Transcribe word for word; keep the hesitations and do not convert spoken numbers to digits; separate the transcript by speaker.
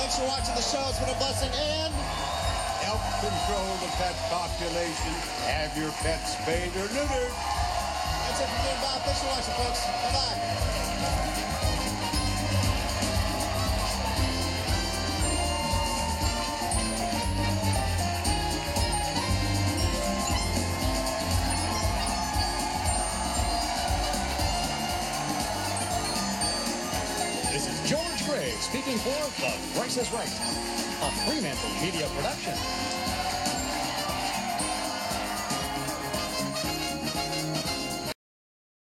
Speaker 1: Thanks for watching the show. It's been a blessing. And
Speaker 2: help control the pet population. Have your pet spayed or neutered.
Speaker 1: That's it from me and Bob. Thanks for watching, folks. Bye-bye.
Speaker 3: This is George Gray speaking for The Price is Right, a Fremantle Media production.